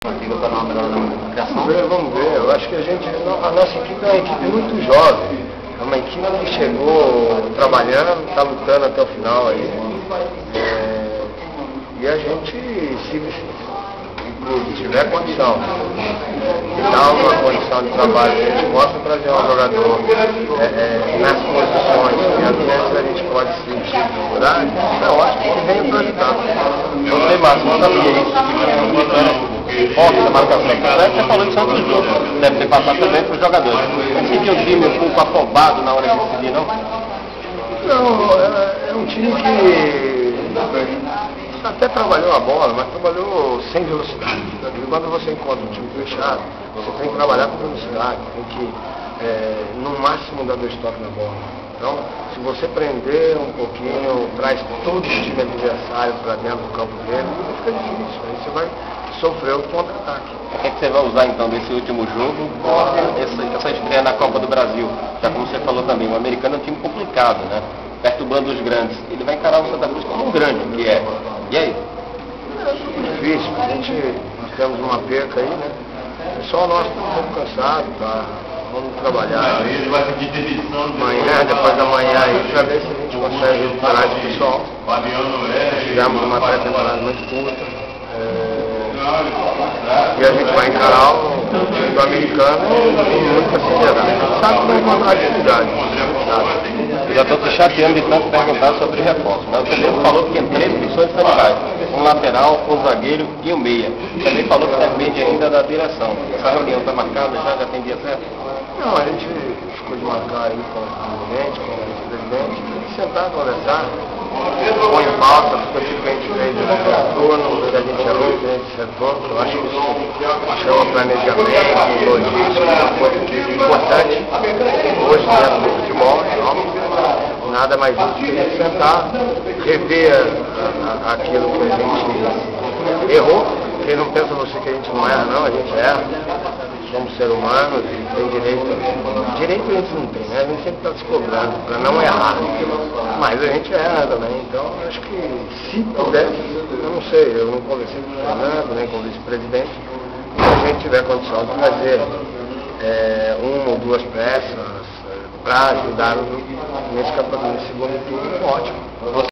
Para dar uma melhor na criação? Vamos ver. Eu acho que a nossa equipe é uma equipe muito jovem. É uma equipe que chegou trabalhando, está lutando até o final aí. E a gente, se tiver condição, dá uma condição de trabalho, a gente possa trazer um jogador nas posições que às vezes a gente pode sentir dificuldade, é ótimo que venha para ajudar. Não sei, Márcio, não sabia isso. Forte da marcação. Você falou de Santos do jogo, deve ter passado também para os jogadores. Você sentiu o time um pouco afobado na hora de decidir, não? Não, é um time que até trabalhou a bola, mas trabalhou sem velocidade. E quando você encontra um time fechado, você tem que trabalhar com velocidade, tem que, no máximo, dar 2 toques na bola. Então, se você prender um pouquinho, traz todo o time adversário para dentro do campo dele, fica difícil. Aí você vai sofrer o contra-ataque. O que você vai usar, então, desse último jogo, essa estreia na Copa do Brasil? Já como você falou também, o americano é um time complicado, né? Perturbando os grandes. Ele vai encarar o Santa Cruz como um grande, que é. E aí? É difícil. Nós temos uma perca aí, né? O pessoal nosso está um pouco cansado, tá? Vamos trabalhar. Ele vai pedir demissão amanhã, depois da manhã aí, para ver se a gente consegue recuperar esse pessoal. Tivemos uma pré-temporada muito curta. E a gente vai encarar o time do americano com muita seriedade. A gente sabe que vai encontrar dificuldade. Eu já estou te chateando de tanto perguntar sobre reforços. Mas o Pedro falou que tem 3 opções centrais: um lateral, um zagueiro e um meia. Também falou que depende ainda da direção. Essa reunião está marcada, já tem dia certo? Não, a gente ficou de marcar aí com o presidente, com o vice-presidente, e sentar, conversar. Põe em pauta, porque tipo que a gente fez no turno, que a gente errou, que a gente acertou. Eu acho que isso chama planejamento, logística, uma coisa importante hoje dentro do futebol. Então, nada mais justo que a gente sentar, rever aquilo que a gente errou. Porque não pensa você que a gente não erra, não, a gente erra. Somos seres humanos e tem direito. Direito a gente não tem, né? A gente sempre está se cobrando para não errar. Mas a gente erra também. Então, acho que se puder, eu não sei, eu não conversei com o Fernando, nem com o vice-presidente, se a gente tiver condição de fazer 1 ou 2 peças para ajudar nesse segundo turno, ótimo.